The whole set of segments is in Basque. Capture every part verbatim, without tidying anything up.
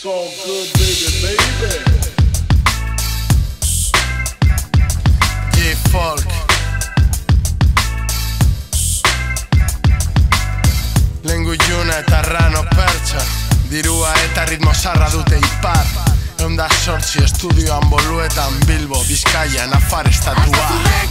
So good, baby, baby. G-Folk Lengu iluna eta rano pertsa, dirua eta ritmo zarra dute ipar. Eunda sortzi estudioan boluetan Bilbo, Bizkaia, Nafar estatua.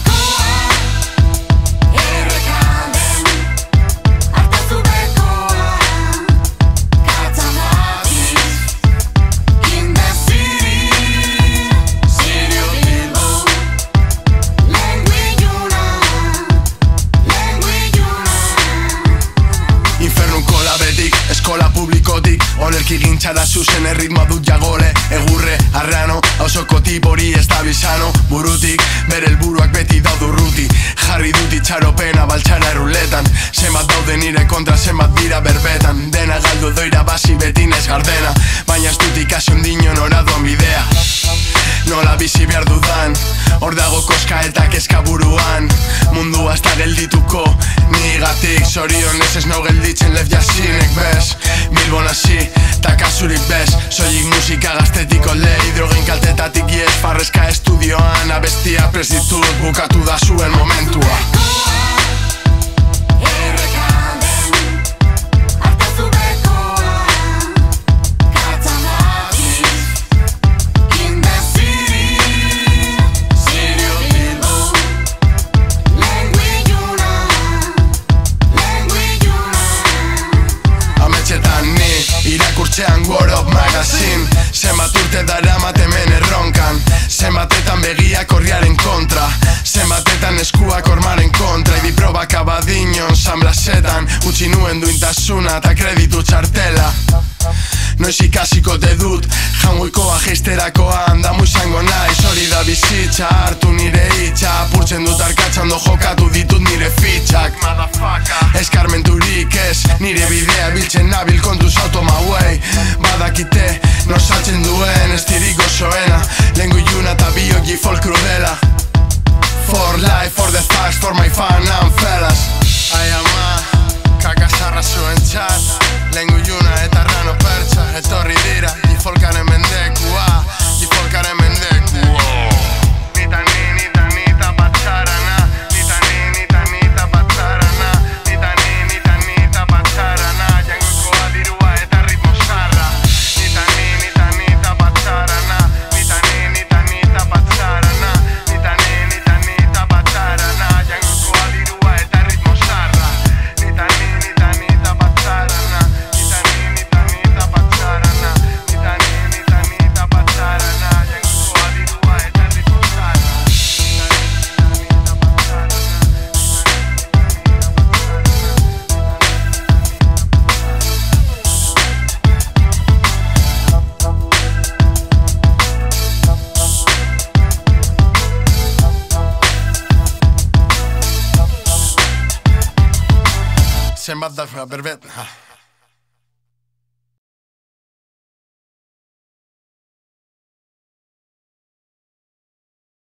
Eskola publikotik, onerki gintxara zuzen erritmoa dut jagole. Egurre, arrano, hausoko tipori ez da bizano. Burutik, bere helburuak beti daudu ruti. Jarri dut itxaropena baltxara erruletan. Zenbat daude nire kontra, zenbat dira berbetan. Dena galdu doira basi beti nez gardena. Baina ez dut ikasi ondino nora doan bidea. Nola bizi behar dudan, hor dago koska eta kezka buruan. Mundua ez da geldituko, nigatik zorionez ez nau gelditzen lef jasinek bez. Bilbon hasi, ta kasurik bez. Soilik musika gaztetiko lehi, drogen kaltetatik iez. Farrezka estudioan, abestia prestitut, bukatu da zuen momentua. Irakurtzean World of Magazine, zenbat urte daramat hemen erronkan. Zenbatetan begiak horriaren kontra, zenbatetan eskuak hormaren kontra. Idi probak abadinon, San Blasetan, utzi nuen duintasuna eta kreditu txartela. Noiz ikasiko te dut, jangoikoa geisterakoan damu izango naiz. Hori da bizitza, hartu nire hitza, apurtzen dut arkatzando jokatu ditut nire fitxak. Eskarmenturik ez, nire bidea biltzen nabil kontuz automauei. Badakite, nosaltzen duen, ez dirik gozoena. Lengu iluna eta bio G-Folk krudela. For life, for the facts, for my fan and fellas. Ai ama, kakasarra zuen txat. Lengu iluna eta rano pertsa, etorri dira G-Folkaren mendekua, G-Folkaren mendekua. Nita ni, nita nita batzarana, nita ni, nita nita batzarana, nita ni, nita nita batzarana, jangoikoa dirua eta ritmo zarra. Nita ni, nita nita batzarana, nita ni, nita nita batzarana, nita ni, nita nita batzarana, jangoikoa dirua eta ritmo zarra. Nita ni, nita nita batzarana, nita ni, nita nita batzarana, nita ni, nita nita batzarana, jangoikoa dirua eta ritmo zarra. Zenbat da berbet, ha.